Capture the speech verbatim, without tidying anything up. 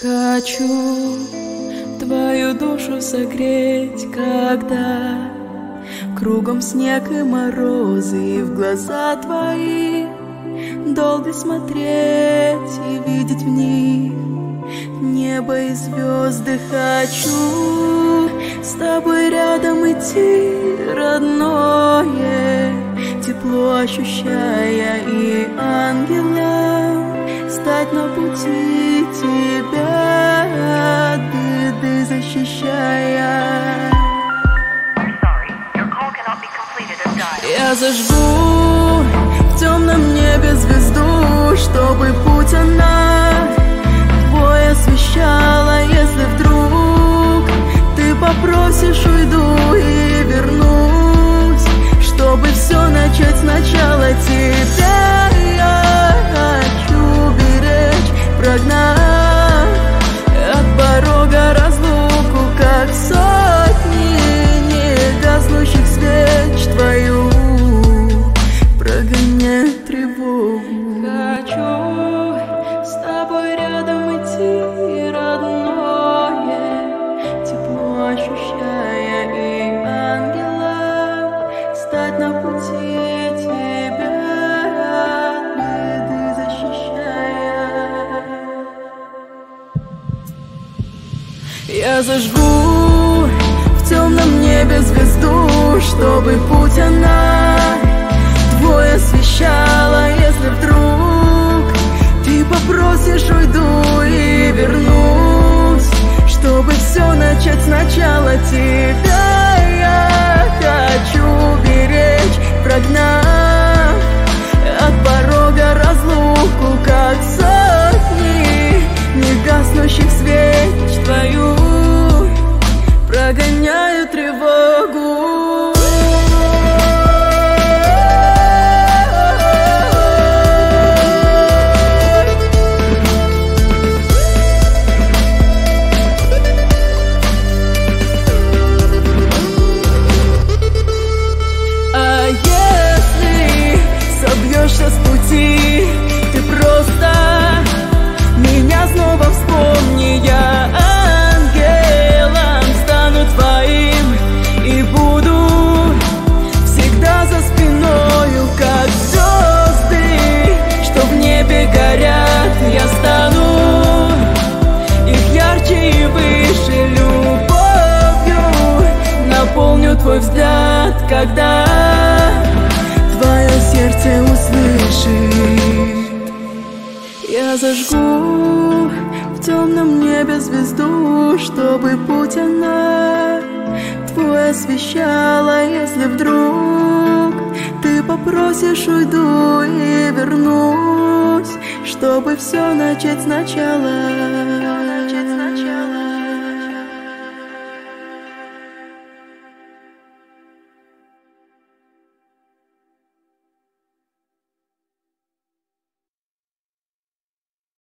Хочу твою душу согреть, когда кругом снег и морозы, и в глаза твои долго смотреть и видеть в них небо и звезды. Хочу с тобой рядом идти, родное, тепло ощущая, и ангелом стать на пути тебя, от беды защищая. Я зажгу в темном небе звезду, чтобы путь она твой освещала. Если вдруг ты попросишь, уйду и вернусь, чтобы все начать сначала. Тебя я хочу беречь, прогнав от порога разлуку, как сотни негаснущих свеч твою прогонять тревогу. Хочу с тобой рядом идти, родное, тепло ощущая, и ангелом стать на пути тебя, от беды защищая. Я зажгу в темном небе звезду, чтобы путь она твой освещала. Если вдруг ты попросишь, уйду и вернусь, чтобы все начать сначала. Тебя я хочу беречь, прогнав от порога разлуку, как сотни негаснущих свеч твою прогоняю тревогу. Собьешься с пути, ты просто меня снова вспомни. Я ангелом стану твоим и буду всегда за спиною, как звезды, что в небе горят. Я стану их ярче и выше, любовью наполню твой взгляд, когда твое сердце услышит. Я зажгу в темном небе звезду, чтобы путь она твой освещала. Если вдруг ты попросишь, уйду и вернусь, чтобы все начать сначала.